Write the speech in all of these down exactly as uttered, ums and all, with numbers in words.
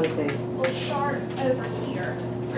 smiley face. We'll start over here.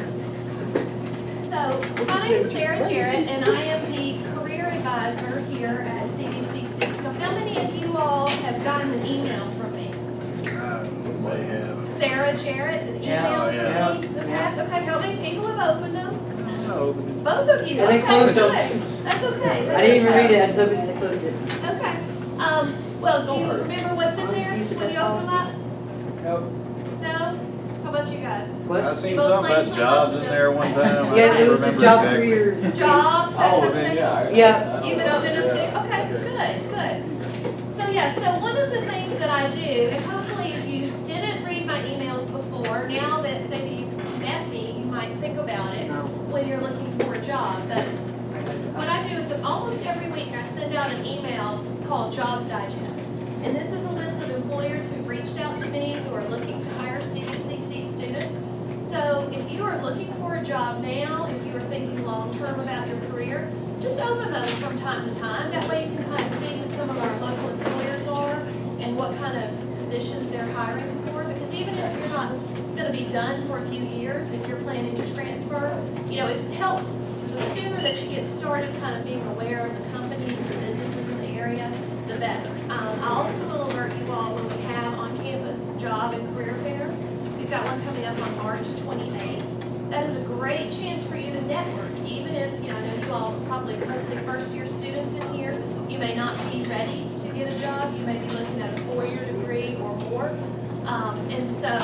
So, my name is Sarah Jarrett, and I am the career advisor here at C D C C. So, how many of you all have gotten an email from me? I may have. Sarah Jarrett, an email Yeah, from yeah. me in the past? Okay, how many people have opened them? No. Both of you. And they Okay, closed good. them. That's okay. That's I didn't even okay. read it, I just opened it, they closed it. Okay. Um, well, do you remember what's in there when you open them up? Nope. No? How about you guys? What? I seen You both something played about jobs in there one time. I Yeah, can't it was the remember job exactly. career. Jobs, that Oh, kind of then, thing? yeah. I- Yeah. I You've been know. opening them too? Yeah. Okay, good, good. So yeah, so one of the things that I do, and hopefully if you didn't read my emails before, now that maybe you've met me, you might think about it No. when you're looking for a job. But what I do is that almost every week I send out an email called Jobs Digest. And this is a list of employers who've reached out to me who are looking to hire C D C C students. So if you are looking for a job now, if you are thinking long-term about your career, just open those from time to time. That way you can kind of see who some of our local employers are and what kind of positions they're hiring for. Because even if you're not going to be done for a few years, if you're planning to transfer, you know, it helps the sooner that you get started kind of being aware of the companies and businesses in the area, the better. Um, I also will alert you all when we have on-campus job and career fairs. We've got one coming up on March twenty-eighth. That is a great chance for you to network, even if, you know, I know you all are probably mostly first-year students in here. You may not be ready to get a job. You may be looking at a four-year degree or more. Um, and so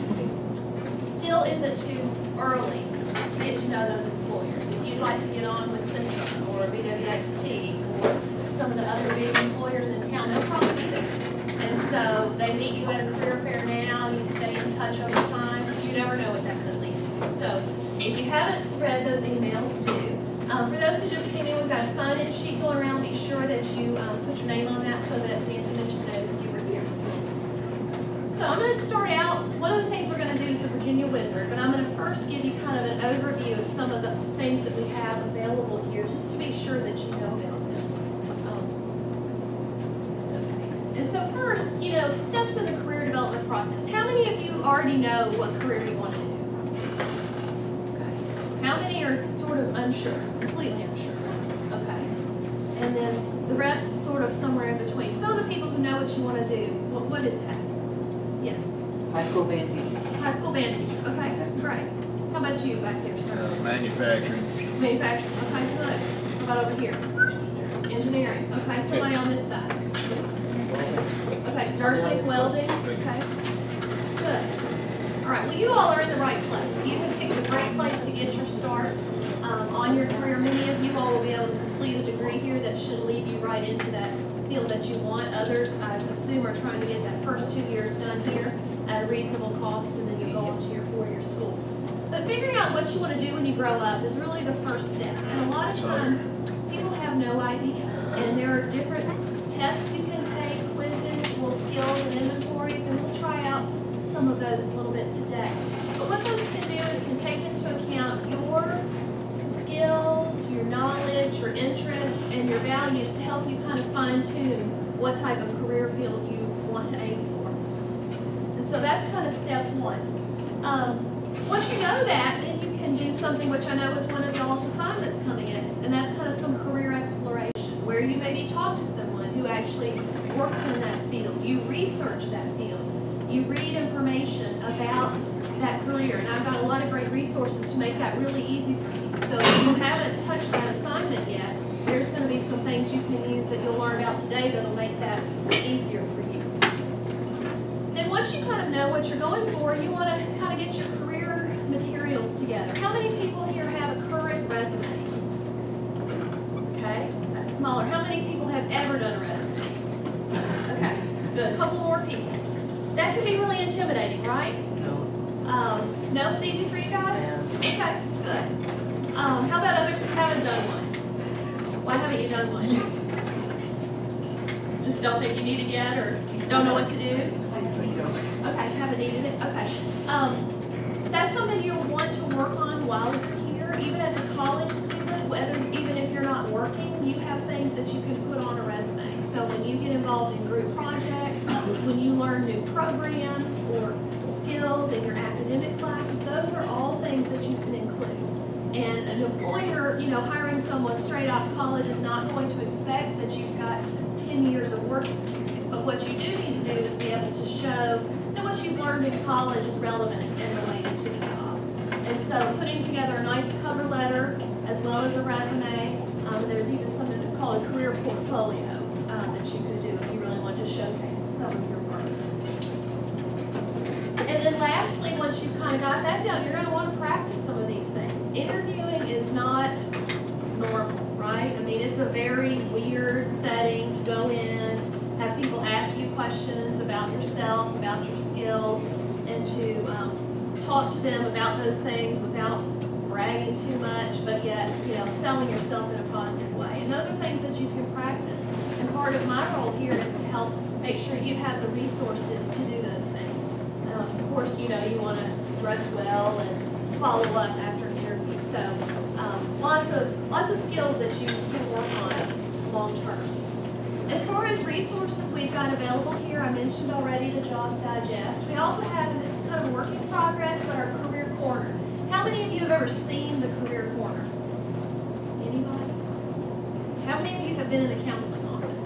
it still isn't too early to get to know those employers. If you'd like to get on with Centrum or B W X T or some of the other big employers in town, no problem either. And so they meet you at a career fair now, you stay in touch over time, you never know what that could lead to. So if you haven't read those emails, do. Um, for those who just came in, we've got a sign-in sheet going around. Be sure that you um, put your name on that so that Nancy Mitchell knows you were here. So I'm going to start out, one of the things we're going to do is the Virginia Wizard, but I'm going to first give you kind of an overview of some of the things that we have available here, just to be sure that you know about them. Um, okay. And so first, you know, steps in the career development process. How many of you already know what career you want to do? Okay. How many are sort of unsure, completely unsure? Okay. And then the rest sort of somewhere in between. Some of the people who know what you want to do, what, what is that? Yes. High school band team. High school band teacher. Okay, great. How about you back there, sir? Uh, manufacturing. Manufacturing. Okay, good. How about over here? Engineering. Okay, somebody on this side. Okay, nursing, welding. Okay, good. All right, well, you all are in the right place. You have picked a great place to get your start um, on your career. Many of you all will be able to complete a degree here that should lead you right into that field that you want. Others, I assume, are trying to get that first two years done here at a reasonable cost, and then you go on to your four-year school. But figuring out what you want to do when you grow up is really the first step. And a lot of times, people have no idea. And there are different tests you can take, quizzes, little skills and inventories, and we'll try out some of those a little bit today. But what those can do is can take into account your skills, your knowledge, your interests, and your values to help you kind of fine-tune what type of career field you want to aim for. And so that's kind of step one. Um, once you know that, then you can do something which I know is one of y'all's assignments coming in, and that's kind of some career exploration, where you maybe talk to someone who actually works in that field. You research that field. You read information about that career, and I've got a lot of great resources to make that really easy for you. So if you haven't touched that assignment yet, there's going to be some things you can use that you'll learn about today that'll make that easier for you. Then once you kind of know what you're going for, you want to kind of get your career materials together. How many people here have a current resume? Okay, that's smaller. How many people have ever done a resume? Okay, good. A couple more people. That can be really intimidating, right? No. Um, no, it's easy for you guys? Yeah. Okay, good. Um, how about others who haven't done one? Why haven't you done one? Just don't think you need it yet, or don't know what to do? Okay, haven't needed it? Okay. Um, that's something you'll want to work on while you're here. Even as a college student, whether even if you're not working, you have things that you can put on a resume. So when you get involved in group projects, when you learn new programs or skills, skills and your academic classes, those are all things that you can include. And an employer, you know, hiring someone straight out of college is not going to expect that you've got ten years of work experience. But what you do need to do is be able to show that what you've learned in college is relevant and related to the job. And so putting together a nice cover letter as well as a resume, um, there's even something called a career portfolio um, that you could do if you really want to showcase some of your work. And then lastly, once you've kind of got that down, you're going to want to practice some of these things. Interviewing is not normal, right? I mean, it's a very weird setting to go in, have people ask you questions about yourself, about your skills, and to um, talk to them about those things without bragging too much, but yet, you know, selling yourself in a positive way. And those are things that you can practice. And part of my role here is to help make sure you have the resources to do those things. Um, of course, you know, you want to dress well and follow up after an interview. So um, lots of lots of skills that you can work on long term. As far as resources we've got available here, I mentioned already the Jobs Digest. We also have, and this is kind of a work in progress, but our Career Corner. How many of you have ever seen the Career Corner? Anybody? How many of you have been in a counseling office?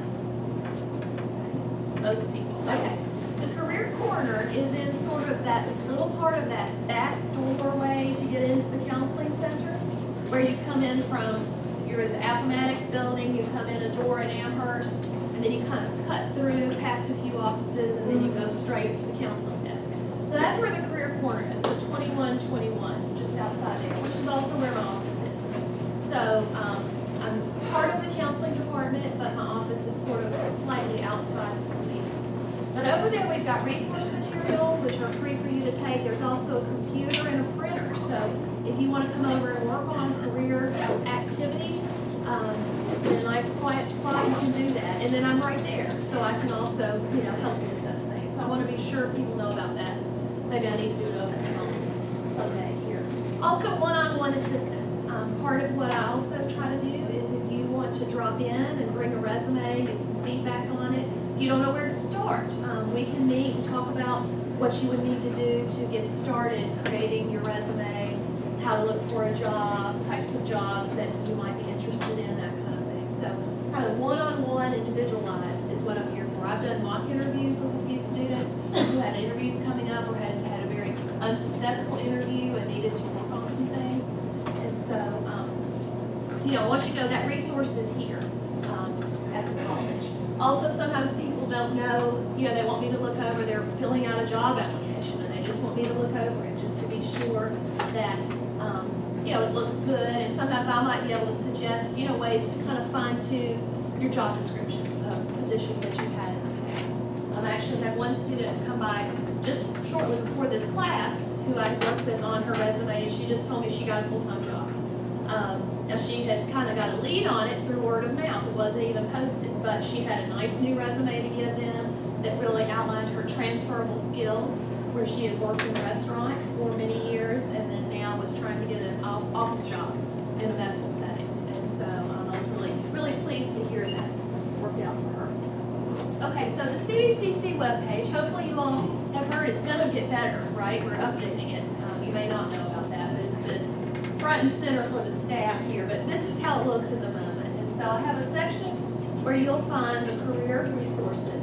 Most people. Okay. The Career Corner is in sort of that little part of that back doorway to get into the counseling center, where you come in from, you're at the Appomattox building, you come in a door at Amherst, and then you kind of cut through past a few offices, and then you go straight to the counseling desk. So that's where the Career Corner is, so twenty-one twenty-one, just outside there, which is also where my office is. So um, I'm part of the counseling department, but my office is sort of slightly outside the suite. But over there we've got resource materials, which are free for you to take. There's also a computer and a printer, so if you want to come over and work on career activities um, in a nice quiet spot, you can do that. And then I'm right there, so I can also, you know, help you with those things. So I want to be sure people know about that. Maybe I need to do it over else someday here. Also, one-on-one assistance. Um, part of what I also try to do is if you want to drop in and bring a resume, get some feedback on it, if you don't know where to start, um, we can meet and talk about what you would need to do to get started creating your resume, how to look for a job, types of jobs that you might be interested in, that kind of thing. So kind of one-on-one, individualized is what I'm here for. I've done mock interviews with a few students who had interviews coming up or had, had a very unsuccessful interview and needed to work on some things. And so, um, you know, once you know that resource is here um, at the college. Also, sometimes people don't know, you know, they want me to look over, they're filling out a job application and they just want me to look over it just to be sure that, um, you know, it looks good. And sometimes I might be able to suggest, you know, ways to kind of fine tune your job descriptions of positions that you've had in the past. Um, I actually had one student come by just shortly before this class who I worked with on her resume, and she just told me she got a full-time job. Um, now she had kind of got a lead on it through word of mouth. It wasn't even posted, but she had a nice new resume to give them that really outlined her transferable skills, where she had worked in a restaurant for many years and then now was trying to get an off office job in a medical setting. And so um, I was really, really pleased to hear that worked out for her. Okay, so the C B C C webpage, hopefully you all have heard it's going to get better, right? We're updating it. Um, you may not know about that, but it's been front and center for the staff here. But this is how it looks at the moment. And so I have a section where you'll find the career resources.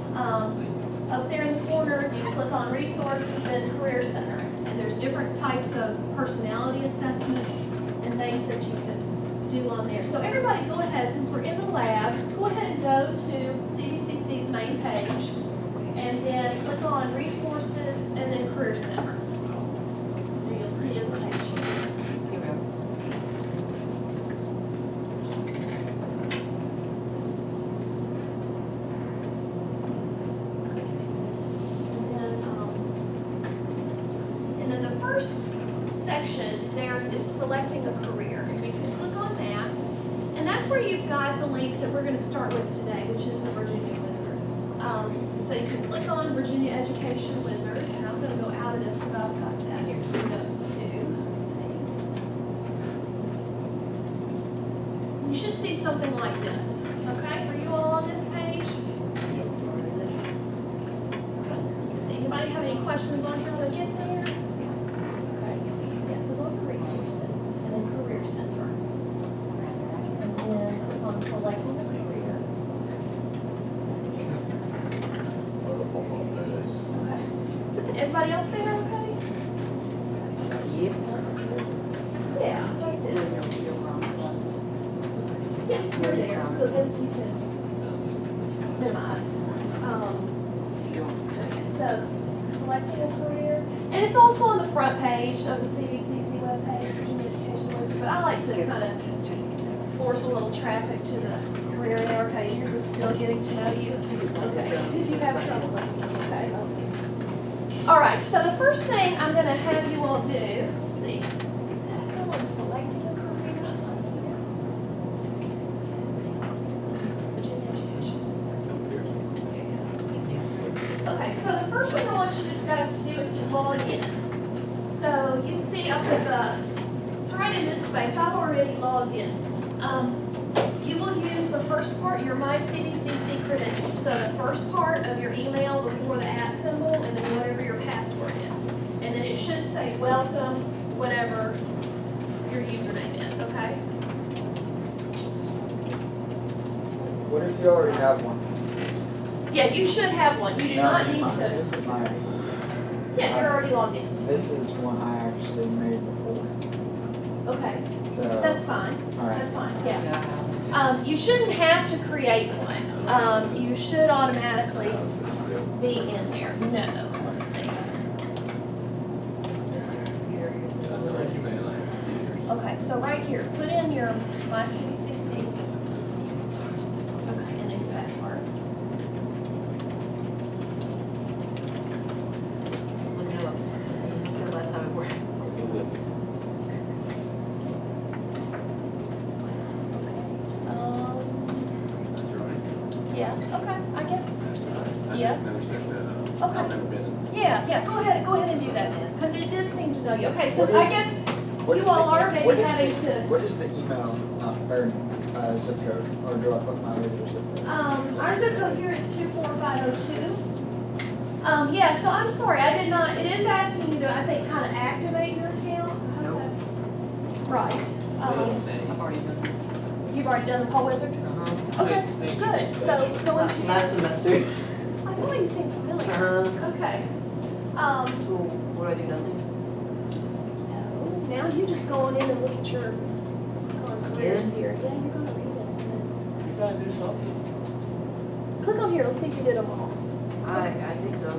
Um, up there in the corner, you click on resources, then Career Center. And there's different types of personality assessments and things that you can do on there. So everybody go ahead, since we're in the lab, go ahead and go to C B C C's main page and then click on Resources and then Career Center. And you'll see this page here. And then, um, and then the first section there is selecting a career. And you can click on that. And that's where you've got the links that we're going to start with today, which is the Virginia Wizard. Um, so you can click on Virginia Education Wizard, and I'm going to go out of this because I've got that here. Go to. You should see something like this. Okay, are you all on this page? Okay. See, anybody have any questions on how to get everybody else there okay? Yep. Yeah, that's it. Yeah, we're there, so this you can minimize. Um, so s- selecting this career, and it's also on the front page of the C V C C webpage, Virginia Education List, but I like to kind of force a little traffic to the career there. Okay, here's a skill getting to know you. Okay, if you have trouble, let me know, okay? All right, so the first thing I'm gonna have you all do, let's see. Go on selecting a career. Virginia Education List. Okay, so the first thing I want you guys to do is to log in. So you see up at the, it's right in this space, I've already logged in. Um, you will use the first part, your My C V C C credentials. So the first part of your email before the at symbol and then whatever your password is. And then it should say welcome, whatever your username is, okay? What if you already have one? Yeah, you should have one. You do No, not it's need fine. to. This is my- Yeah, you're already logged in. This is one I actually made before, Okay, so. that's fine. All right. That's fine, yeah. Um, you shouldn't have to create one. Um, you should automatically be in there. No, let's see. Okay, so right here, put in your My C V C C. Okay, and then your password. Look it up. The last time it worked. Um, yeah, okay, I guess, yeah. Never set that up. Okay. I've never been in. Yeah, yeah, go ahead, go ahead and do that then, because it did seem to know you. Okay, so What I is- guess What you is all the- are maybe what is having the- to- What is the email, uh, or, uh, zip code, or do I put my regular zip code? Um, our zip code here is two four five oh two. Um, yeah, so I'm sorry, I did not, it is asking you to, I think, kind of activate your account. I hope that's right. Um, I've already done this. you've already done the Paul Wizard? Uh-huh. Okay, Thank you. good. So go into, Last semester. I thought you seemed familiar. Uh-huh. Okay. Um, So what do I do, nothing? no, now you just go on in and look at your, on careers Yes. here. Yeah, you're gonna read it. You gotta do something. Click on here, let's see if you did them all. I, I think so.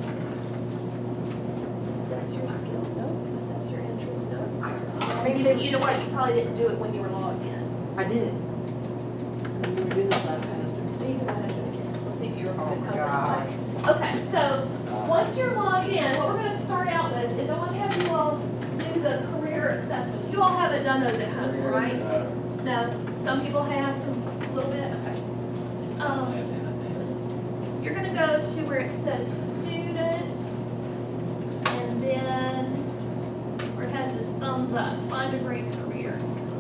Assess your skills, no. Assess your interests, no. Maybe You, they, you know what, you probably didn't do it when you were logged in. I did. We were doing this last semester. You can go ahead and do it again. Let's see if you're, if it Oh, comes God. up. Okay, so, once you're logged in, what we're gonna start out with is I wanna have you all do the career assessments. You all haven't done those at home, right? Uh, No, some people have, some, a little bit, okay. Um, you're gonna go to where it says students, and then where it has this thumbs up, find a great career.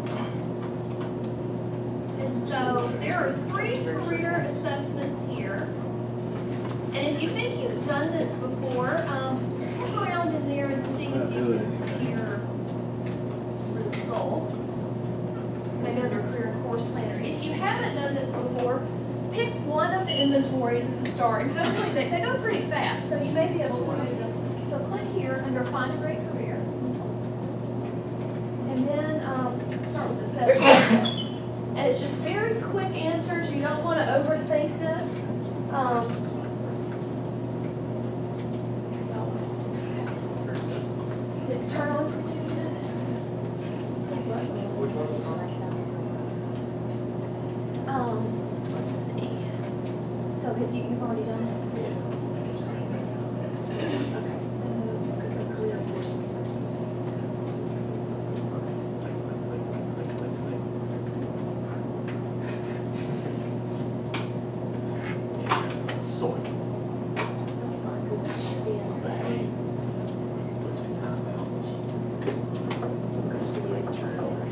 And so there are three career assessments here. And if you think you've done this before, um, look around in there and see if you can see your results. Maybe under career and course planner. If you haven't done this before, pick one of the inventories and start. And hopefully they, they go pretty fast, so you may be able to do them. So click here under find a great career. And then um, start with assessment skills. And it's just very quick answers. You don't want to overthink this. Um, did it turn on for you yet? Which one was Um, let's see. So have you, you've already done it? Okay, so career course first. Sort. That's fine, because that should be in the Hey. What's your time out? So you can turn it over.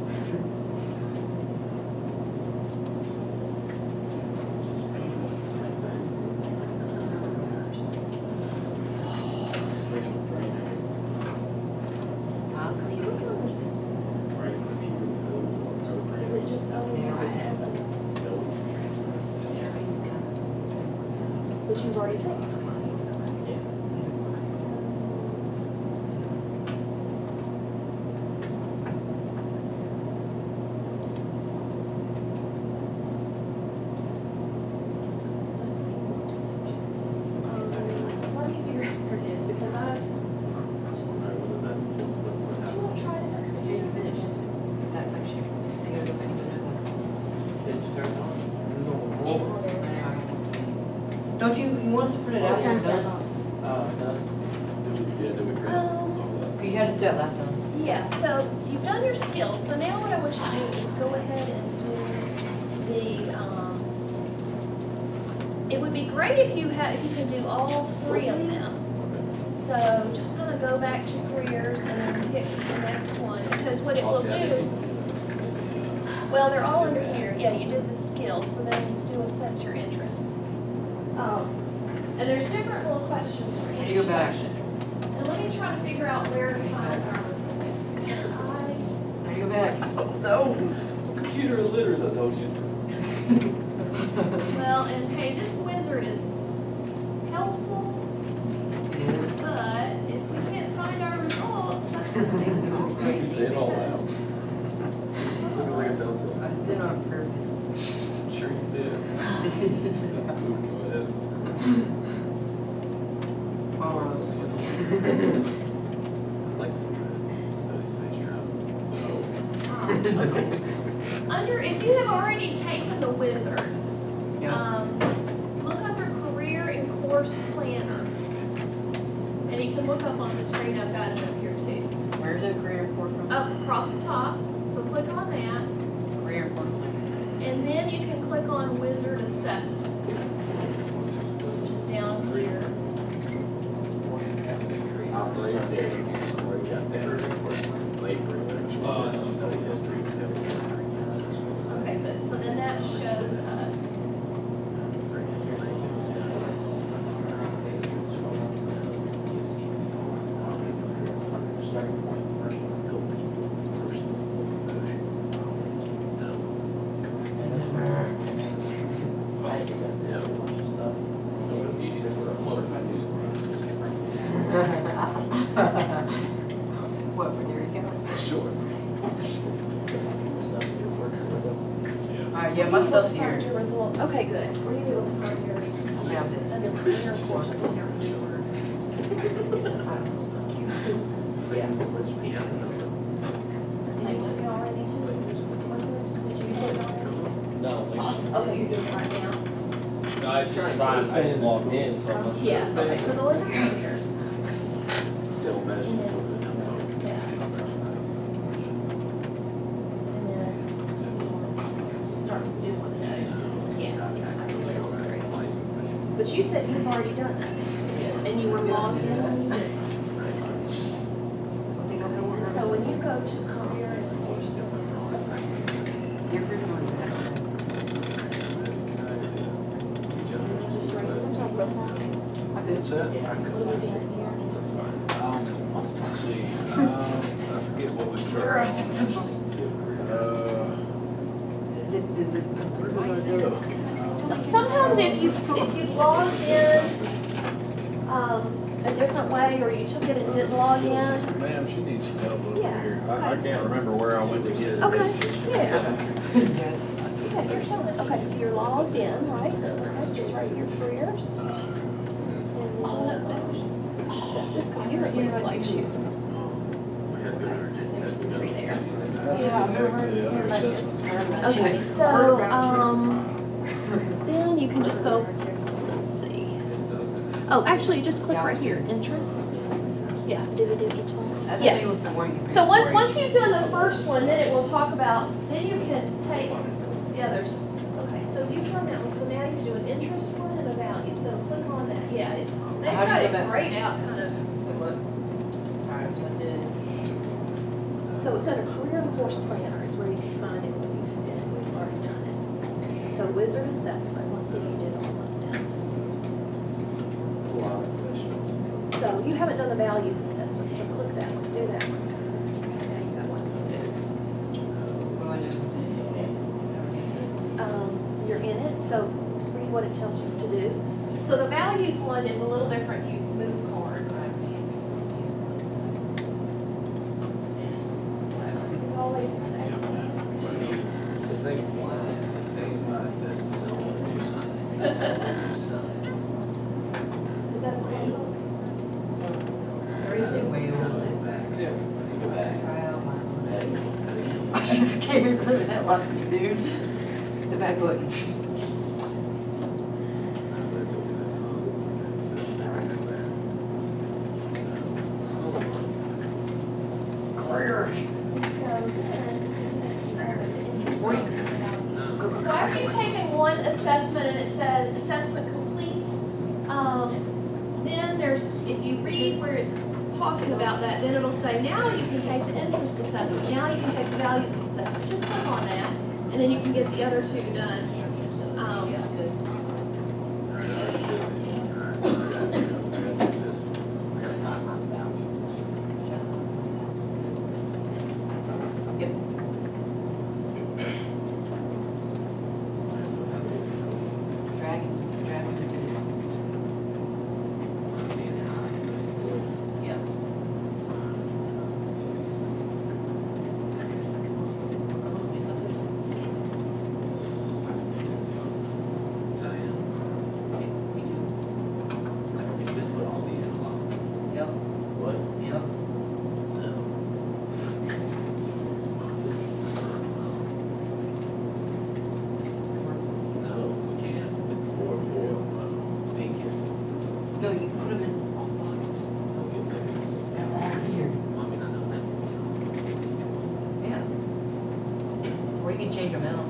Honestly, you look Is so it just only your iPad? But you've already taken it. So What time's that? Uh, it does. Yeah, then we grab Um, all that. You had us do that last time. Yeah, so you've done your skills, so now what I want you to do is go ahead and do the, um, it would be great if you had, if you could do all three of them. So just kind of go back to careers and then pick the next one, because what it will do, well, they're all under here, yeah, you did the skills, so then do assess your interests. Um, and there's different little questions for each You go back. section. And let me try to figure out where to find our results, because I, Ready to go back? No. Computer illiterate, I told you. well, and hey, this wizard is helpful, It is. but if we can't find our results, that's gonna make us all crazy. Say it all out. because- Look at those. I did on purpose. Sure you did. Yes. Like study space travel. Um, okay. Under, if you have already taken the wizard, Yeah. um, look under career and course planner. And you can look up on the screen, I've got it up here too. Where's the career report from? Up across the top, so click on that. Career report. And then you can click on wizard assessment, which is down here. Operate there, you can work out there, labor, study history. Okay, good, so then that shows us. Starting point, first one, building, personal, emotion. Yeah, a bunch of stuff. No, but you need to put a load of ideas for us, just can't bring it. What, for your accounts? Sure. Alright, yeah, my stuff's Find here. your results, okay, good. Where you looking for yours? Yeah, I did. Under career and course planner, wizard. Yeah. Did you look already too? Wizard? Did you look already? No, Awesome, okay, you're doing it right now. I just signed, I just logged in, so I'm not sure. Yeah, okay, so the look at yours. Cell medicine. And then assess. And then start doing those. Yeah. But you said you've already done that. And you were logged in when you did it. So when you go to career and course Your career report. just raise the top profile. I did. What's that? What are we doing here? Um, let's see, um, I forget what we tried. Uh, where did I go? So- Sometimes if you, if you logged in, um, a different way, or you took it and didn't log in. Ma'am, she needs some help over Yeah, here. I, I okay. can't remember where I went to get it. Okay, yeah. Yes. Okay, here's something. Okay, so you're logged in, right? Okay, just write your careers. And then assess. This computer at least likes you. There's the three there. Yeah, I'm over Back to the here. other assessment. Okay, so, um, then you can just go, let's see. Oh, actually, just click right here, interest. Yeah, do we do each one? That's Yes. the one you can So once, read. once you've done the first one, then it will talk about, then you can take the others. Okay, so you've done that one, so now you do an interest one and a value, so click on that, yeah, it's, they've How do got you it do that? grayed out, kind of. Wait, what? Alright, so I did. So it's under career and course planner is where you can find it when you fit, we've already done it. So wizard assessment, let's see if you did all of them. So you haven't done the values assessment, so click that one, do that one. Now you got one to What do do. Um, you're in it, so read what it tells you to do. So the values one is a little different, you move cards. So, you always have to This thing flying, this thing, uh, says, I don't want to do something. Is that okay? Or is it? Way over. Yeah, go back. Try out my. I'm scared of that lucky dude. The back button. career. And so then, Were you- so after you've taken one assessment and it says assessment complete, um, then there's, if you read where it's talking about that, then it'll say, now you can take the interest assessment, now you can take the values assessment. Just click on that, and then you can get the other two done. Um, Yeah, good. Alright, I already did it. Alright, I gotta do I gotta do this one. I gotta find my value. Yep. That's what happened. Dragon, dragon to do I'm being high. it. Yep. So, yeah. Like, are we supposed to put all these in a lot? Yep. What? Yep. No, we can't. It's four, four, uh, pinkies. No, you put them in all boxes. Don't get maybe. And all here. I mean, I know that. Yeah. Or you can change them out.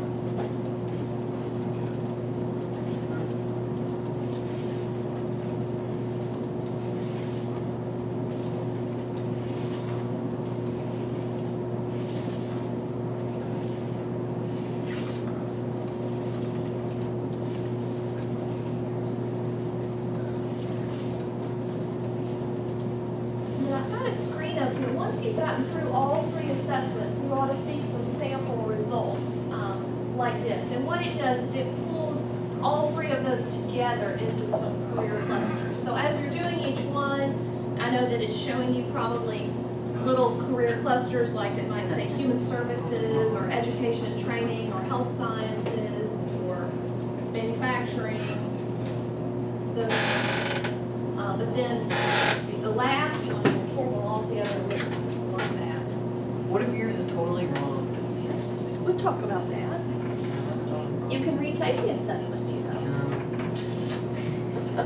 And then I've got a screen up here. Once you've gotten through all three assessments, you ought to see some sample results um, like this. And what it does is it pulls all three of those together into some career clusters. So as you're doing each one, I know that it's showing you probably little career clusters, like it might say human services or education and training or health sciences or manufacturing. Those things. Uh, but then the last one is pull them all together with like that. What if yours is totally wrong? We'll talk about that. That's totally wrong. You can retake the assessments, you know. No.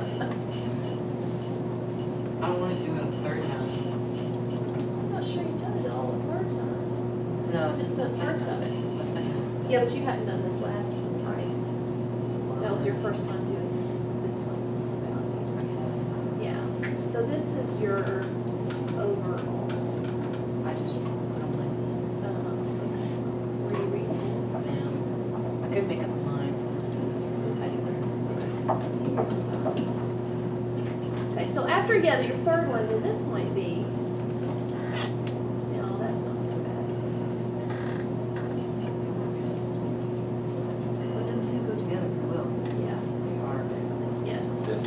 I don't want to do it a third time. I'm not sure you've done it all the third time. No, Just done parts of it. the second. Yeah, but you hadn't done this last one, right? That was your first time doing this, this one. Yeah, so this is your overall. I just put them like this. Um, were you reading? I could make up mine. Okay, so after you get your third one, then this might be, no, that's not so bad. But them two go together pretty well. Yeah, They are. yes, This is.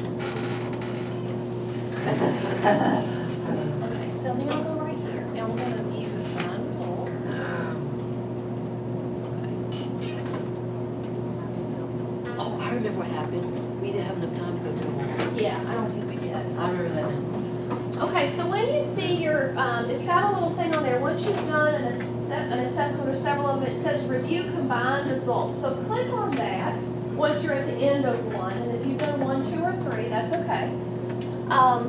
yes. Okay, so now I'll go right here. Now we're gonna view the final results. Oh, I remember what happened. We didn't have enough time to go through them all. Yeah, I don't think we did. I remember that now. Okay, so when you see your, um, it's got a little thing on there, once you've done an, asse- an assessment or several of them, it says review combined results. So click on that once you're at the end of one, and if you've done one, two, or three, that's okay. Um,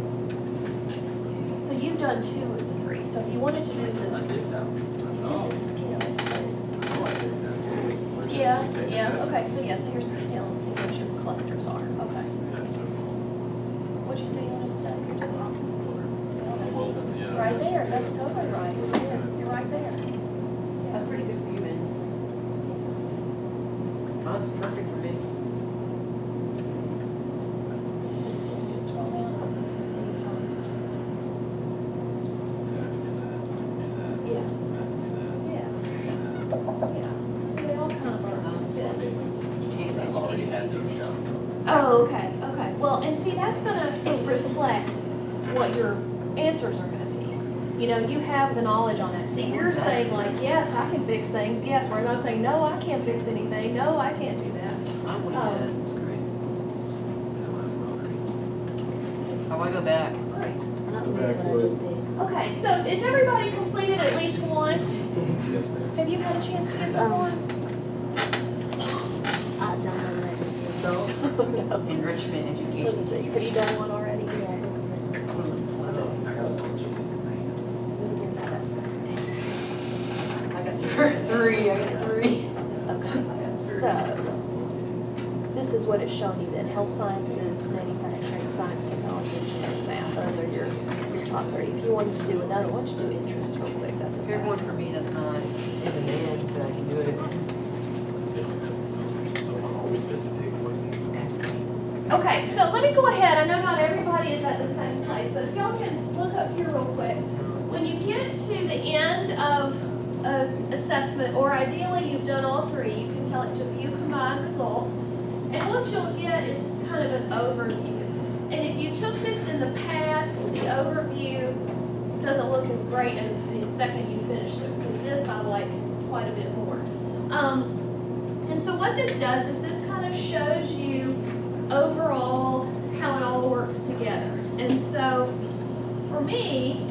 so you've done two of the three, so if you wanted to do I the, did that one. Oh, the skills. oh, I did that. Where's Yeah, that? Take yeah, assessment. okay, so yeah, so you're skipping down and see what your clusters are, okay. That's so cool. What'd you say you wanted to study? You're doing wrong. Well, then, yeah. Right there, that's totally right, you're good. You're right there. That's pretty good for you, man. Mine's perfect for me. Scroll down and see, see, um, So I can do that, do that, yeah, I can do that. yeah, yeah. So they all kind of are I fit. mean, Can't I've already had those shots. Oh, okay, okay. Well, and see, that's gonna reflect what your answers are gonna be. You know, you have the knowledge on that. See, you're saying like, yes, I can fix things, yes, whereas I'm saying, no, I can't fix anything, no, I can't do that. I'm with Oh. that. It's great. You know, I'm rotary. How do I go back? Right. Go back with- Okay, so is everybody completed at least one? Yes, ma'am. Have you had a chance to get the one? So, enrichment education. Let's see, have you done one already? I got a bunch of things. It was an assessment. For three, I got three. Okay, so, this is what it's showing you then, health sciences, manufacturing, science, technology, engineering, math, those are your, your top three. If you wanted to do another, why don't you do interest real quick, that's a Here's one fast for me that's not M and N, but I can do it. Okay, so let me go ahead, I know not everybody is at the same place, but if y'all can look up here real quick. When you get to the end of an assessment, or ideally you've done all three, you can tell it to view combined results. And what you'll get is kind of an overview. And if you took this in the past, the overview doesn't look as great as the second you finished it, because this I like quite a bit more. Um, and so what this does is this kind of shows you overall how it all works together. And so for me,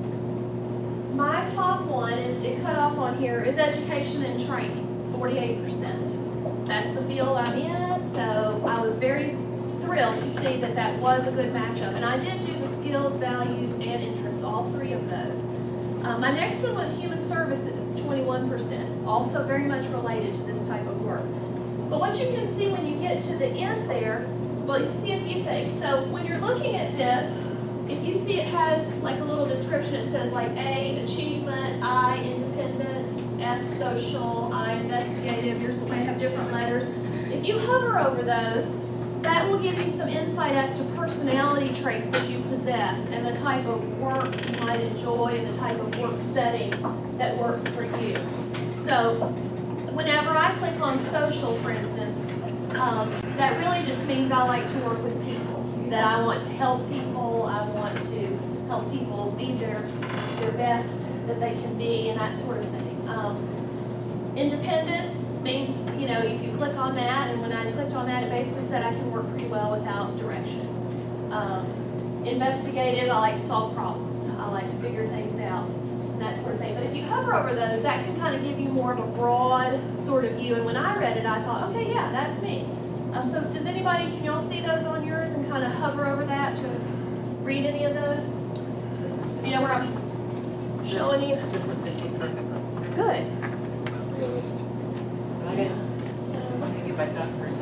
my top one, and it cut off on here, is education and training, forty-eight percent. That's the field I'm in, so I was very thrilled to see that that was a good matchup. And I did do the skills, values, and interests, all three of those. Uh, my next one was human services, twenty-one percent, also very much related to this type of work. But what you can see when you get to the end there, well, you can see a few things. So when you're looking at this, if you see it has like a little description, it says like A, achievement, I, independence, S, social, I, investigative. Yours may have different letters. If you hover over those, that will give you some insight as to personality traits that you possess and the type of work you might enjoy and the type of work setting that works for you. So whenever I click on social, for instance, um, that really just means I like to work with people, that I want to help people, I want to help people be their, their best that they can be, and that sort of thing. Um, independence means, you know, if you click on that, and when I clicked on that, it basically said I can work pretty well without direction. Um, investigative, I like to solve problems. I like to figure things out, and that sort of thing. But if you hover over those, that can kind of give you more of a broad sort of view. And when I read it, I thought, okay, yeah, that's me. Um, so does anybody, can y'all see those on yours and kind of hover over that to read any of those? You know where I'm showing you? This one fits me perfectly. Good. Realist. I guess, So I'm let's gonna get back up for it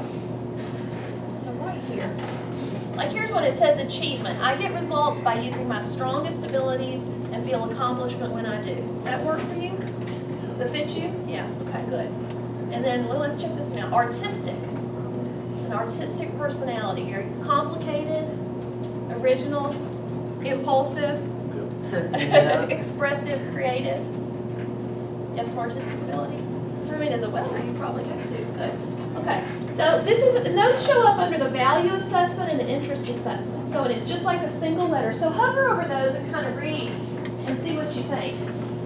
though. So right here, like here's what it says, achievement. I get results by using my strongest abilities and feel accomplishment when I do. Does that work for you? That fit you? Yeah, okay, good. And then, well, let's check this one out. Artistic. An artistic personality. Are you complicated, original, impulsive, Yeah. expressive, creative? You have some artistic abilities? I mean, as a welder, you probably have to. Good. Okay. So this is, and those show up under the value assessment and the interest assessment. So it's just like a single letter. So hover over those and kind of read and see what you think.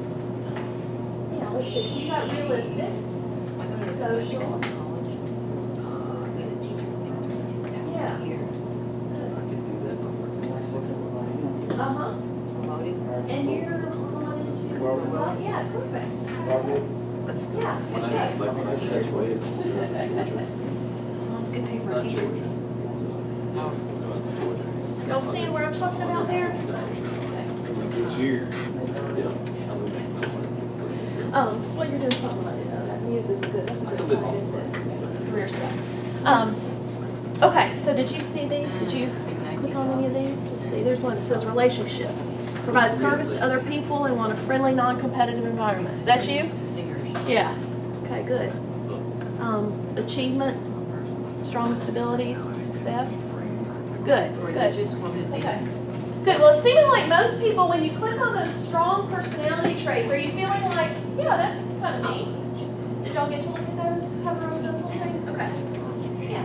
Yeah, let's see. So you got realistic, social. Yeah. Uh-huh. And you're on into, well, yeah, perfect. Let's, Yeah, When I, good. like when I graduated, Georgia, someone's good pay for a not teacher. Georgia. Yeah, Georgia. Y'all seeing where I'm talking about there? This year. Yeah, I lived in California. Um, well, you're doing something like that. That music is good. That's a good side, isn't it? Career stuff. Um, okay, so did you see these? Did you click on any of these? Let's see. There's one that says relationships. Provide service to other people and want a friendly, non-competitive environment. Is that you? Singers. Yeah. Okay, good. Um, achievement, strongest abilities, success. Good, Or is good. it just one of those Okay. things? Good. Well, it's seeming like most people, when you click on those strong personality traits, are you feeling like, yeah, that's kind of me? Did y'all get to look at those, cover over those little things? Okay. Yeah.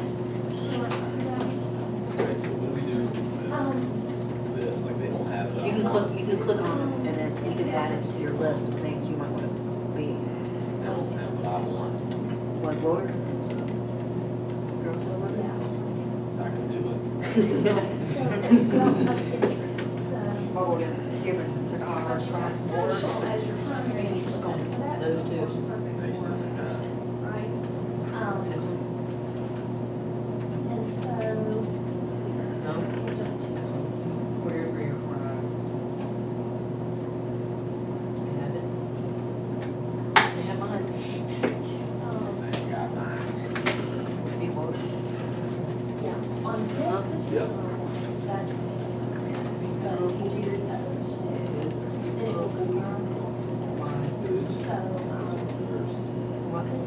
Right, so what do we do with Um, this? Like they don't have. You can click, you can click on them and then you can add it to your list of things you might want to be. They don't have what I want. Like water? Girl, water? I can do it. so, well, like interests, so, Oh, yeah, given to our but you got social as your primary interest, so that's Those of two. course perfect Nice. for a person, right? Um, That's one. and so, No? let's see, we've done two. Wherever you're from. You have it?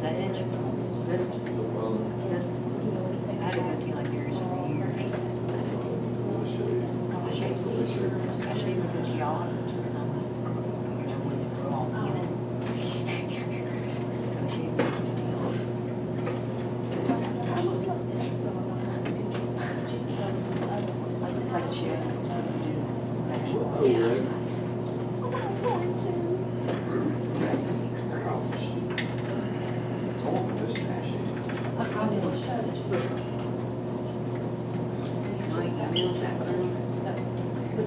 edge. This, this, I had to go to like yours for years. I shaved, I shaved with this yacht. And I'm like, here's one that grew all even. I shaved this. I look like shit. Oh, yeah. I found it. Like, I mean, back there.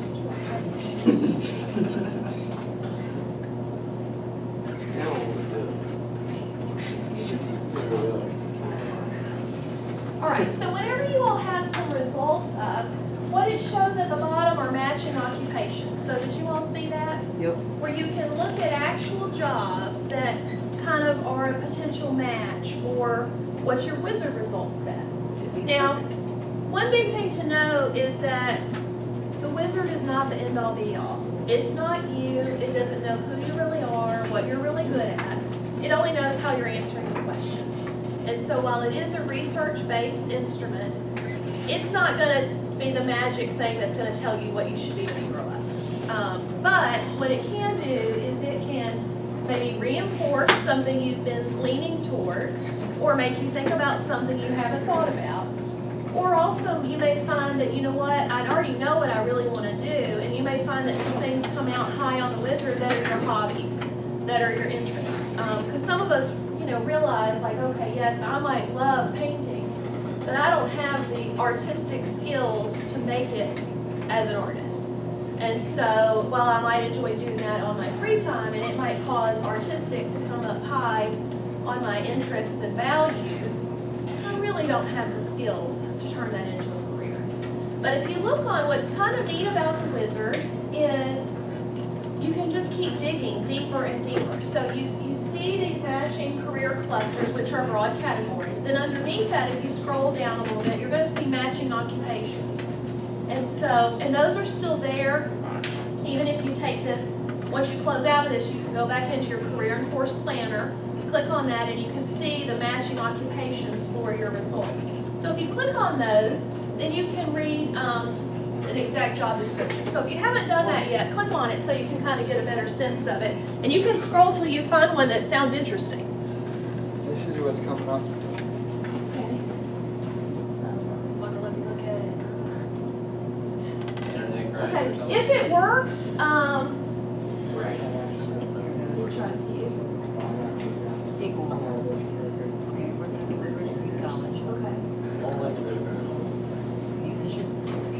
All right, so whenever you all have some results up, what it shows at the bottom are matching occupations. So did you all see that? Yep. Where you can look at actual jobs that kind of are a potential match for what your wizard result says. Now, one big thing to know is that the wizard is not the end-all be-all. It's not you. It doesn't know who you really are, what you're really good at. It only knows how you're answering the questions. And so while it is a research-based instrument, it's not going to be the magic thing that's going to tell you what you should be when you grow up. Um, but what it can do is it can maybe reinforce something you've been leaning toward, or make you think about something you haven't thought about. Or also you may find that, you know what, I already know what I really want to do, and you may find that some things come out high on the wizard that are your hobbies, that are your interests. Because um, some of us, you know, realize like, okay, yes, I might love painting, but I don't have the artistic skills to make it as an artist. And so while I might enjoy doing that on my free time, and it might cause artistic to come up high on my interests and values, I really don't have the skills to turn that into a career. But if you look on what's kind of neat about the wizard is you can just keep digging deeper and deeper. So you, you see these matching career clusters, which are broad categories. Then underneath that, if you scroll down a little bit, you're going to see matching occupations. And so, and those are still there, even if you take this, once you close out of this, you can go back into your career and course planner, click on that, and you can see the matching occupations for your results. So if you click on those, then you can read um, an exact job description. So if you haven't done that yet, click on it so you can kind of get a better sense of it. And you can scroll till you find one that sounds interesting. This is what's coming up. Okay, if it works, um, Right. we'll try a few. Equal. I have this real quick. Okay, we're going to Liberty College. Okay. Musicians and singers.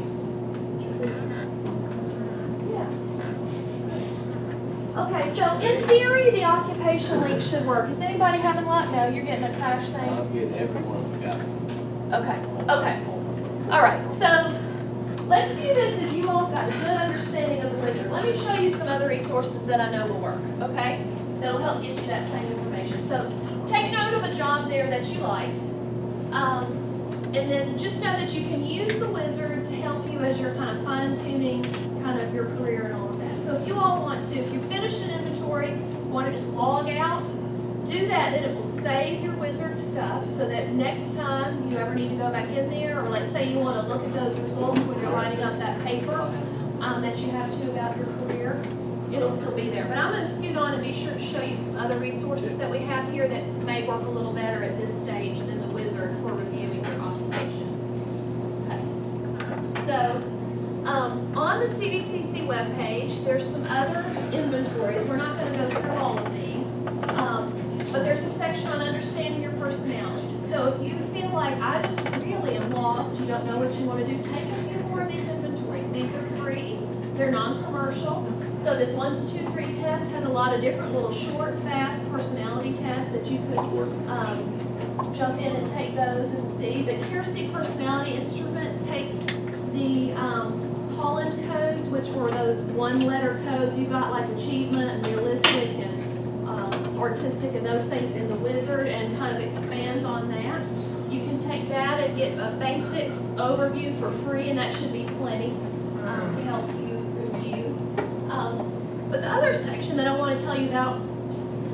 Yeah. Okay, so in theory, the occupation link should work. Is anybody having luck? No, you're getting a crash thing? I'm getting everyone we got. Okay, okay. All right, so let's do this as you all have got a good understanding of the wizard. Let me show you some other resources that I know will work, okay? That'll help get you that same information. So take note of a job there that you liked. Um, and then just know that you can use the wizard to help you as you're kind of fine-tuning kind of your career and all of that. So if you all want to, if you finish an inventory, want to just log out, do that, then it will save your wizard stuff so that next time you ever need to go back in there, or let's say you want to look at those results when you're writing up that paper um, that you have to about your career, it'll still be there. But I'm going to scoot on and be sure to show you some other resources that we have here that may work a little better at this stage than the wizard for reviewing your occupations. Okay. So um, on the C V C C webpage, there's some other inventories. We're not going to go through all of these. Um, But there's a section on understanding your personality. So if you feel like I just really am lost, you don't know what you want to do, take a few more of these inventories. These are free. They're non-commercial. So this one, two, three test has a lot of different little short, fast personality tests that you could um, jump in and take those and see. The Kiersey Personality Instrument takes the um, Holland codes, which were those one-letter codes. You got like achievement and realistic and artistic and those things in the wizard, and kind of expands on that. You can take that and get a basic overview for free, and that should be plenty um, to help you review. Um, but the other section that I want to tell you about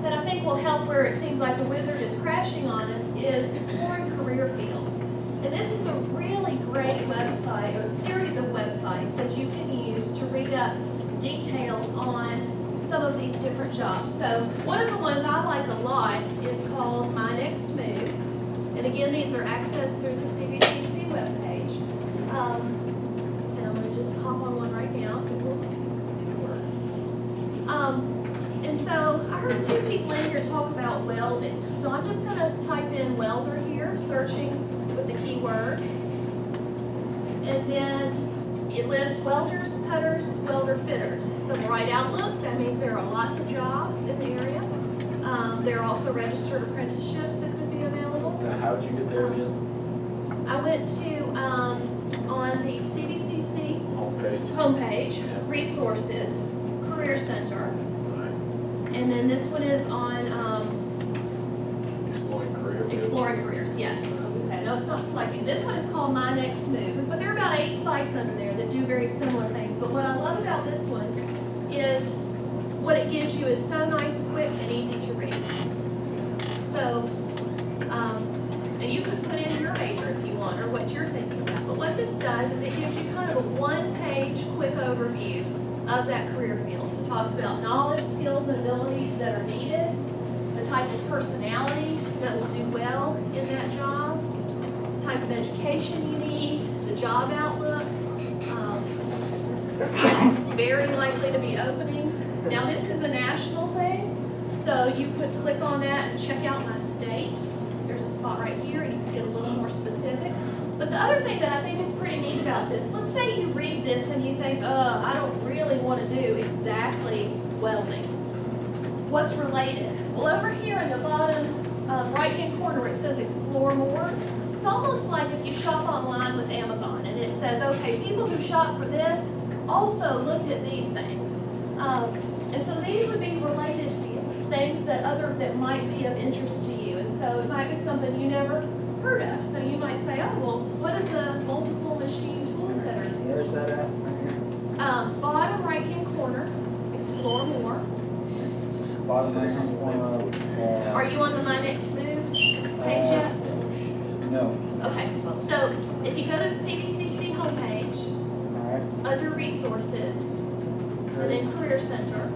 that I think will help where it seems like the wizard is crashing on us is exploring career fields. And this is a really great website, a series of websites that you can use to read up details on some of these different jobs. So one of the ones I like a lot is called My Next Move. And again, these are accessed through the C V C C webpage. Um, and I'm going to just hop on one right now. If it will work. Um, and so I heard two people in here talk about welding. So I'm just going to type in welder here, searching with the keyword. And then it lists welders, cutters, welder fitters. It's a bright outlook. That means there are lots of jobs in the area. Um, there are also registered apprenticeships that could be available. Now, how'd you get there again? I went to, um, on the C V C C Homepage. homepage, Yeah. resources, career center. Right. And then this one is on, um, Exploring career fields. exploring careers, yes. I was gonna say, no, it's not selecting. This one is called My Next Move, but there are about eight sites under there that do very similar things. But what I love about this one is what it gives you is so nice, quick, and easy to read. So, um, and you could put in your major if you want, or what you're thinking about. But what this does is it gives you kind of a one-page quick overview of that career field. So it talks about knowledge, skills, and abilities that are needed, the type of personality that will do well in that job, the type of education you need, the job outlook, um, very likely to be openings. Now this is a national thing, so you could click on that and check out my state. There's a spot right here and you can get a little more specific. But the other thing that I think is pretty neat about this, let's say you read this and you think, uh, I don't really want to do exactly welding. What's related? Well, over here in the bottom um, right-hand corner where it says explore more, it's almost like if you shop online with Amazon and it says, okay, people who shop for this also looked at these things. Um, and so these would be related fields, things that other that might be of interest to you. And so it might be something you never heard of. So you might say, oh, well, what is a multiple machine tool setter? Where's that at? Right here? Um, bottom right-hand corner, explore more. Bottom right hand corner of, uh, Are you on the My Next Move page yet? no. Okay, so if you go to the C V C C homepage, Alright. under resources, and then career center,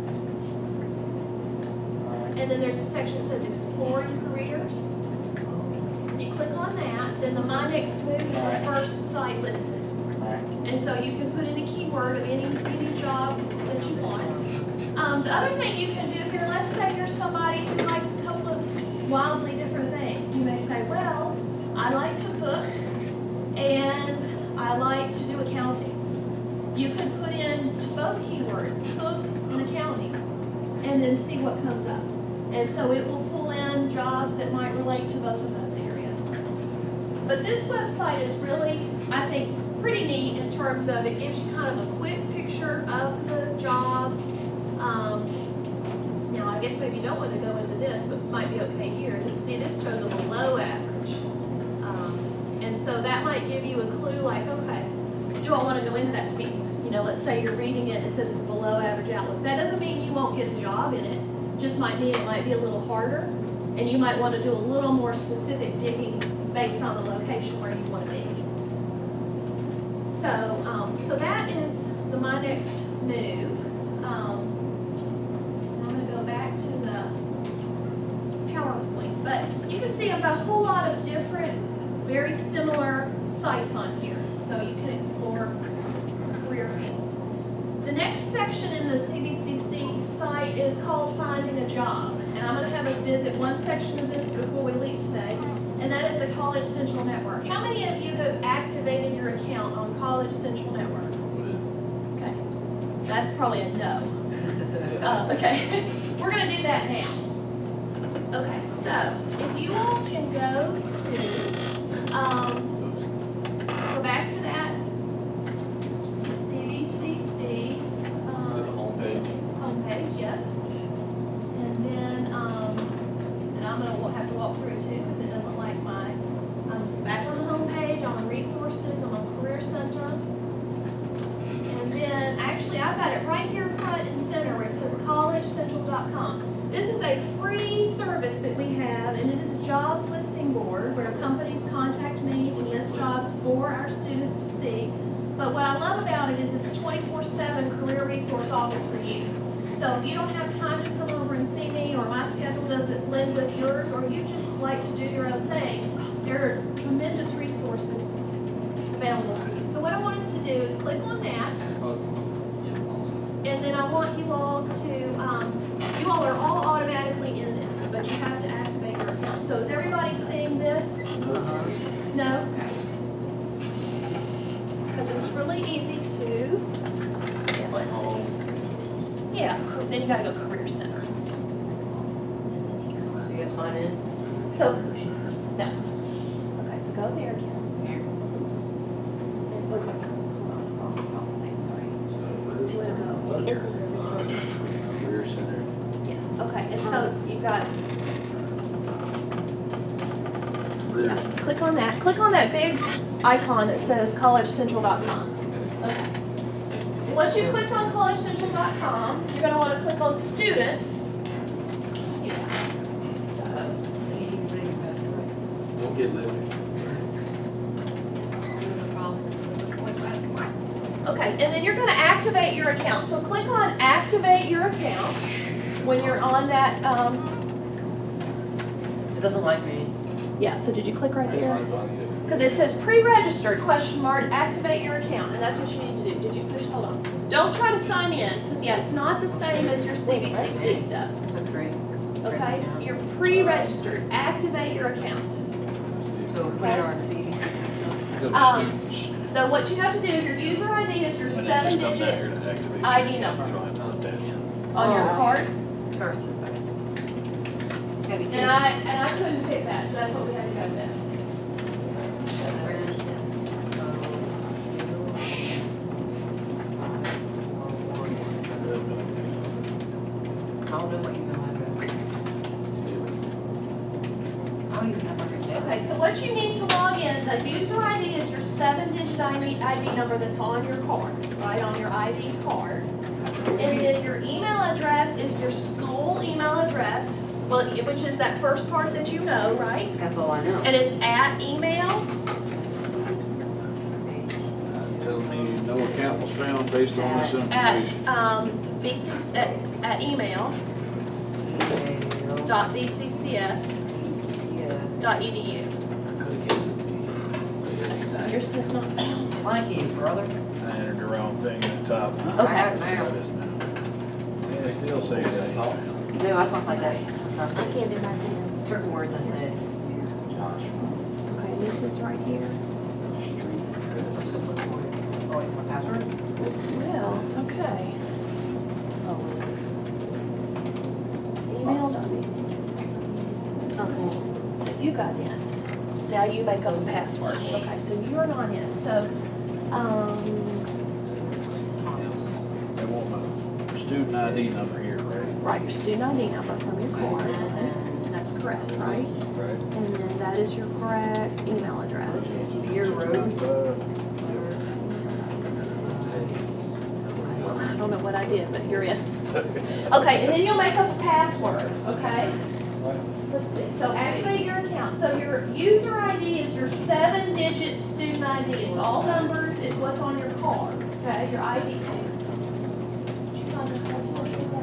Alright. and then there's a section that says exploring careers. If you click on that, then the My Next Move is the Alright. first site listed. Alright. And so you can put in a keyword of any, any job that you want. Um, the other thing you can do here, let's say you're somebody who likes a couple of wildly different things. You may say, well, I like to cook and I like to do accounting. You could put in both keywords, cook and accounting, and then see what comes up. And so it will pull in jobs that might relate to both of those areas. But this website is really, I think, pretty neat in terms of it gives you kind of a quick picture of the jobs. Um, now, I guess maybe you don't want to go into this, but it might be okay here. Just see, this shows a below average. Um, and so that might give you a clue like, okay, do I want to go into that field? You know, let's say you're reading it and it says it's below average outlook. That doesn't mean you won't get a job in it. Just might mean it might be a little harder. And you might want to do a little more specific digging based on the location where you want to be. So, um, so that is the My Next Move. Um, I'm going to go back to the PowerPoint, but you can see I've got a whole lot of different, very similar sites on here, so you can explore career fields. The next section in the C V C C site is called Finding a Job, and I'm going to have us visit one section of this before we leave today, and that is the College Central Network. How many of you have activated your account on College Central Network? What is it? Okay, that's probably a no. Uh, okay, we're going to do that now. Okay, so if you all can go to, um, go back to that C V C C Is it the um, homepage? homepage, yes. And then, um, and I'm going to have to walk through it too because it doesn't like my, I'm back on the homepage, I'm on resources, I'm on Career Center. And then, actually, I've got it right here front and center where it says college central dot com. This is a free service that we have, and it is a jobs listing board where companies contact me to list jobs for our students to see. But what I love about it is it's a twenty-four seven career resource office for you. So if you don't have time to come over and see me, or my schedule doesn't blend with yours, or you just like to do your own thing, there are tremendous resources available for you. So what I want us to do is click on that, and then I want you all to, um, you all are all automatically in this, but you have to activate your account. So is everybody seeing this? No? Okay. Because it's really easy to, yeah, let's see. Yeah, cor- then you gotta go Career Center. You gotta sign in So, no. Okay, so go there again. here. And look, hold on, wrong, wrong thing, sorry. You wanna go here. Is it your resources? Career Center. Yes, okay, and so you got, yeah, click on that. Click on that big icon that says college central dot com. Okay. Once you clicked on college central dot com, you're gonna wanna click on students. Yeah. So, let's see. We'll get there. Okay, and then you're gonna activate your account. So click on activate your account when you're on that, um, It doesn't like me. yeah, so did you click right there? Because it says pre-registered, question mark, activate your account, and that's what you need to do. Did you push, hold on. Don't try to sign in, because yeah, it's not the same as your C B C C stuff, So great. okay? You're pre-registered, activate your account. So put it on C D C. Go Um, to students. So what you have to do, your user I D is your And then seven just come down here digit to activate I your D account. number. You don't have to put that in. on your Oh. card. Sorry, so bad. Gotta be And I, and I couldn't pick that, so that's what we had to go with. Where is this? I don't know what email address. I don't even have my email. Okay, so what you need to log in, the user I D is your seven digit I D number that's on your card, right, on your I D card. And then your email address is your school email address, well, which is that first part that you know, right? That's all I know. And it's at email, Telling me no account was found based on this at, information. um, V C, at, at email Email. dot V C C S Yes. dot E D U. Yours is not found. Thank you, brother. I entered the wrong thing at the top. I have it Try now. this now. Yeah, it still says that. No, I talk like that sometimes. I can't do that too. Certain words I say. Josh. Okay, this is right here. Oh, wait, my password? Well, okay. Email dot V C C S. Okay. So you got in. Now you make up a password. Okay, so you're not in. So, um, They want my student I D number here, right? write your student I D number from your card. And that's correct, right? Right. And then that is your correct email address. Beer road. I don't know what I did, but you're in. Okay, and then you'll make up a password, okay? Let's see, so activate your account. So your user I D is your seven digit student I D. It's all numbers, it's what's on your card, okay, your I D card. Did you find the card associated with that?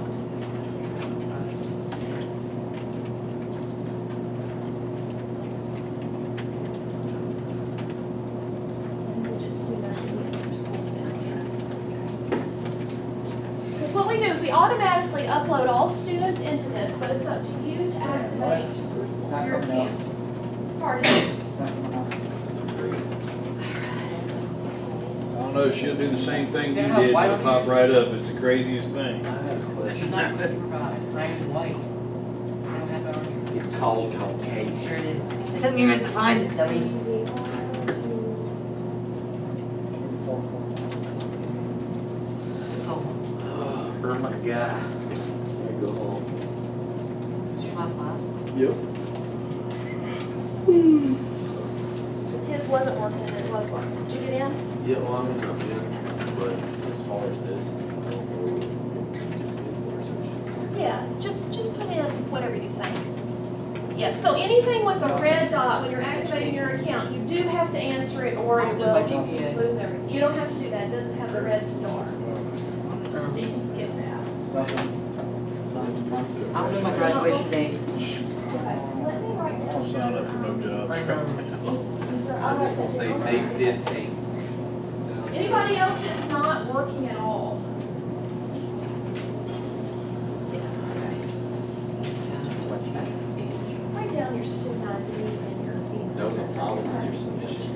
Seven digit student I D and your school address. Because what we do is we automatically upload all students into this, but it's up to you to activate It's not your coming out. account. Pardon? It's not coming out. I don't know, she'll do the same thing you Yeah, did, why it'll don't pop right up, it's the craziest thing. I have a It's question. not what you provide. Ryan White. I don't have that on here. It's called Caucasian. Sure it is. It doesn't even define it, dummy. Oh, Oh my God. I go home. this is your last class? Yep. Because his wasn't working and it was working. Did you get in? Yeah, well, I'm in, I'm in, but as far as this, I don't know. Yeah, just, just in whatever you think. Yeah, so anything with a red dot, when you're activating your account, you do have to answer it or I'll it do will my G P S. lose everything. You don't have to do that, it doesn't have the red star, so Um, you can skip that. I'll do my graduation date. Okay, let me write down. I'll sign up for no job. And, um, I'm just gonna say May fifteenth. Anybody else that's not working at all? Yeah, okay. just what's that? Write down your student I D and your email. No problem with your submission.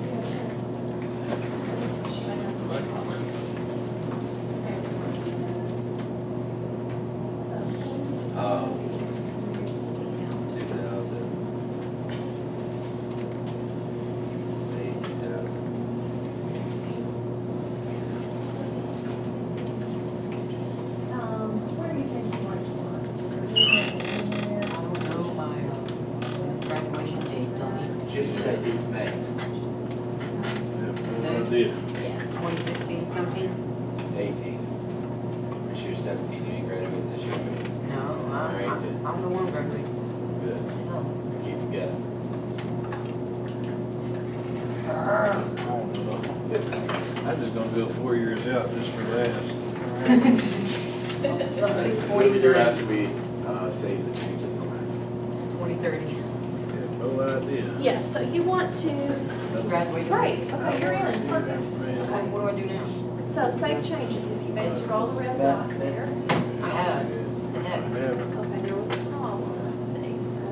Uh, two thousand. May two thousand. Um, where do you think you want I don't know my uh, graduation date, don't you? Just say it's May. Have no idea. Yeah. Twenty sixteen something? Eighteen. This year seventeen, you ain't graduating this year. No, I, I, I'm the one graduating. Good. Oh. Keep you guessing. I don't know. I'm just gonna go four years out just for that. Something You're twenty gonna have thirty. to be, uh, saving the changes on Twenty thirty. Have no idea. Yeah, so you want to, Graduation. great, okay, you're in, perfect. Okay, what do I do now? So save changes, if you've answered all the red dots there. I have. The I heck? haven't. Okay, there was a problem, let's see, so.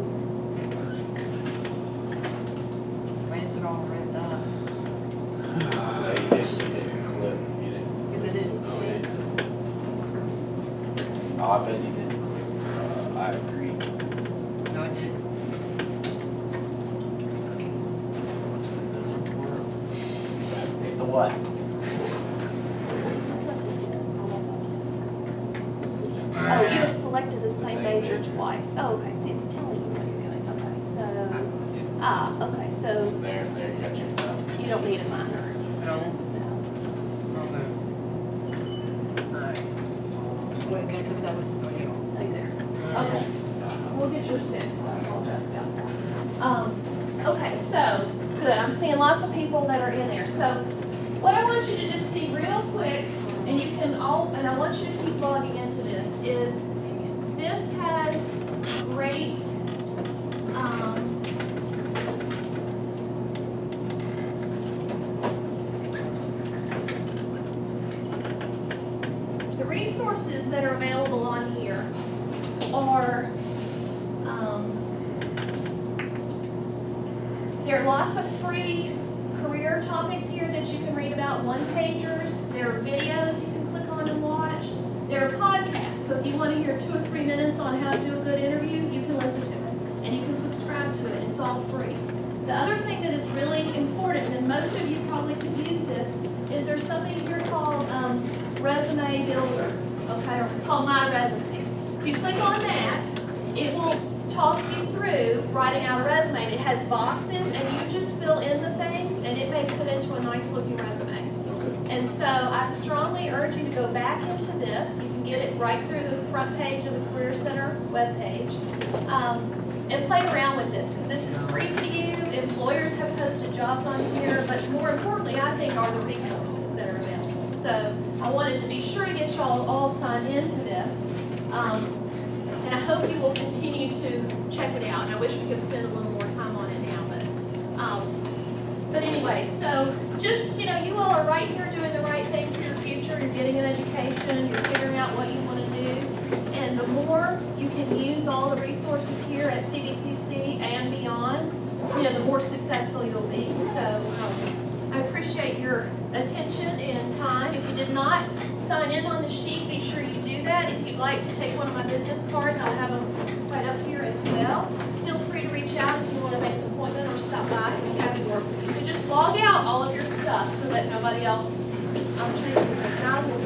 I answered all the red dots. No, you didn't, you didn't, Cliff, you didn't. Yes, I did. Oh, yeah. Oh, I bet you did. Uh, I agree. No, I did. The what? Oh, you have selected the same Same major major. twice. Oh, okay, see, it's telling you what you're doing, okay, so, ah, okay, so There, there, you got your, uh, you don't need a minor. No. No. Okay. Alright. Wait, can I click that one? Oh, yeah. Right there. Okay, we'll get yours fixed, so I apologize about that. Um, okay, so, good, I'm seeing lots of people that are in there. So, what I want you to just see real quick, and you can all, and I want you to keep logging into this, is this has great, um, the resources that are available on here are, um, there are lots of free career topics here that you can read about, one-pagers. There are videos you can click on and watch. There are podcasts, so if you want to hear two or three minutes on how to do a good interview, you can listen to it, and you can subscribe to it. It's all free. The other thing that is really important, and most of you probably could use this, is there's something here called um, Resume Builder, okay, or it's called My Resumes. If you click on that, it will talk you through writing out a resume. It has boxes, and you just fill in the things, and it makes it into a nice looking resume. And so I strongly urge you to go back into this. You can get it right through the front page of the Career Center webpage. Um, and play around with this, because this is free to you. Employers have posted jobs on here, but more importantly, I think, are the resources that are available. So I wanted to be sure to get y'all all signed into this. Um, and I hope you will continue to check it out. And I wish we could spend a little more time on it now, but um, but anyway, so just, you know, you all are right here doing the right things for your future. You're getting an education, you're figuring out what you want to do. And the more you can use all the resources here at C V C C and beyond, you know, the more successful you'll be. So um, I appreciate your attention and time. If you did not sign in on the sheet, be sure you do that. If you'd like to take one of my business cards, I'll have them right up here as well. Feel free to reach out if you want to make an appointment or stop by and be happy to work with you. So just log out all of your stuff so that nobody else um, changes it. And I will